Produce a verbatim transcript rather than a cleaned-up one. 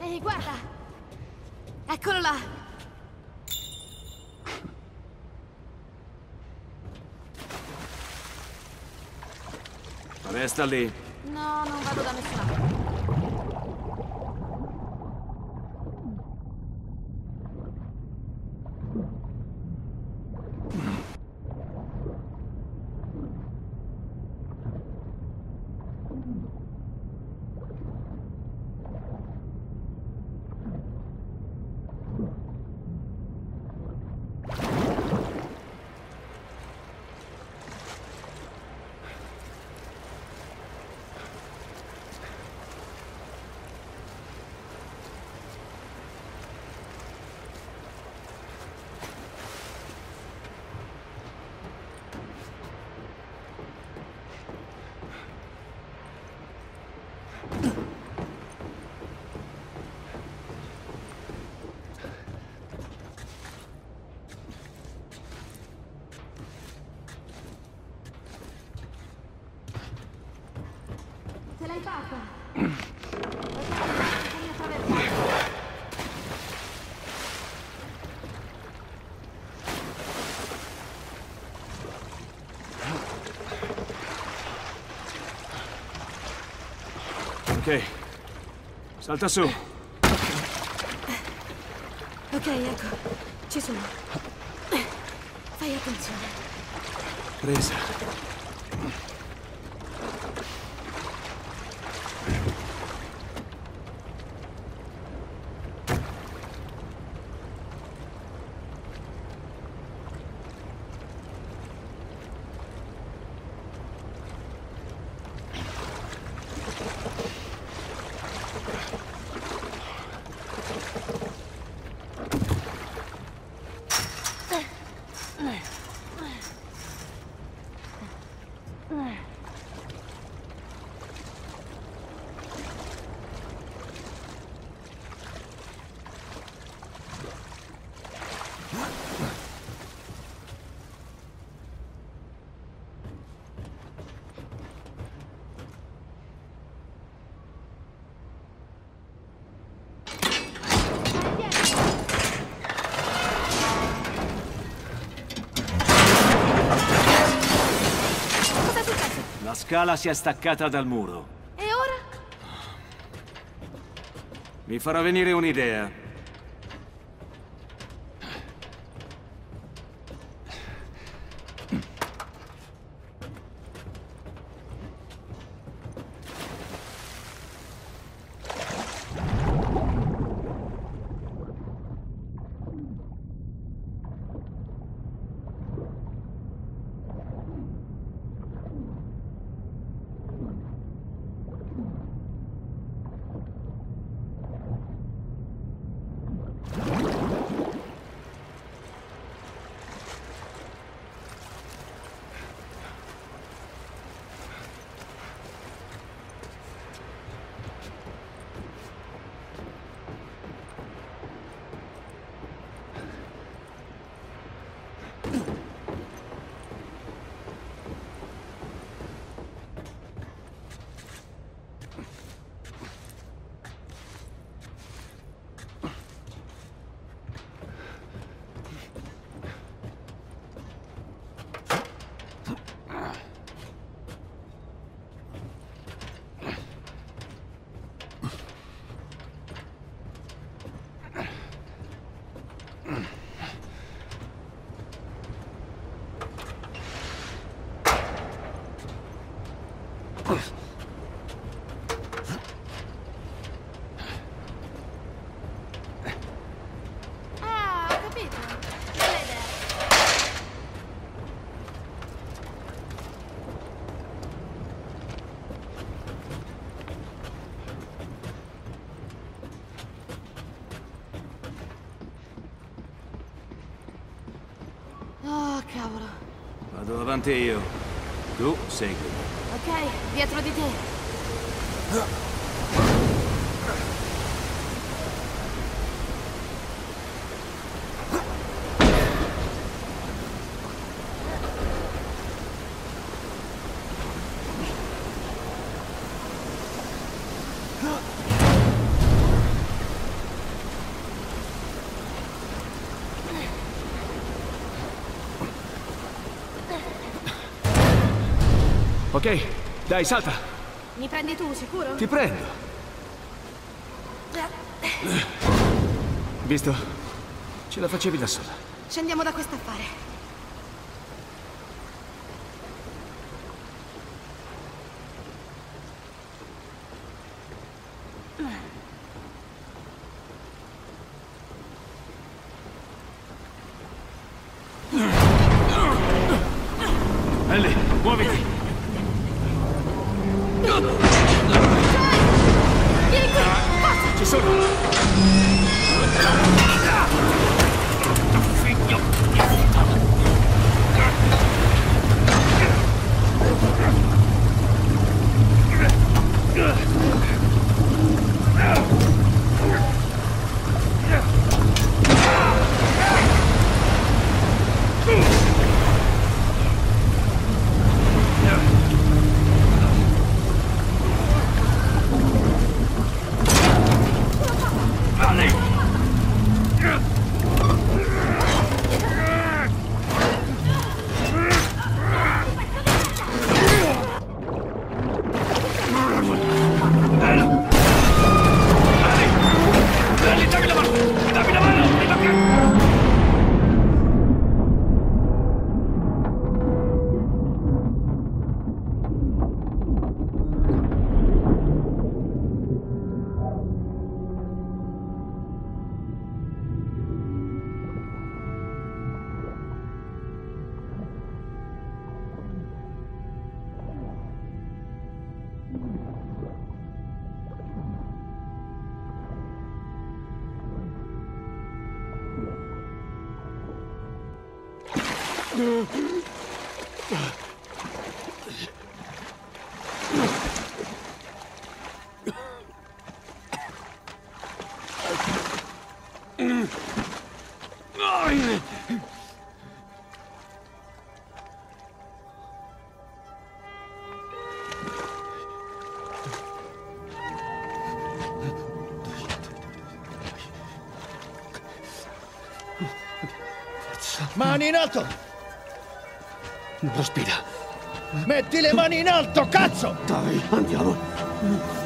Ehi, guarda! Eccolo là! Resta lì. No, non vado da nessuna parte. Ce l'hai fatta! Fammi attraversare! Ok. Salta su. Ok, ecco. Ci sono. Fai attenzione. Presa. La scala si è staccata dal muro. E ora? Mi farà venire un'idea. Ah, ho capito. Bella idea. Oh, cavolo. Vado avanti io. Tu segui. Ok, dietro di te. Ok, dai, salta. Mi prendi tu, sicuro? Ti prendo. Visto? Ce la facevi da sola. Scendiamo da quest'affare. Ellie, muoviti! Vieni qui! Forza! Ci sono! Mani in alto! Non respira. Metti le mani in alto, cazzo! Dai, andiamo.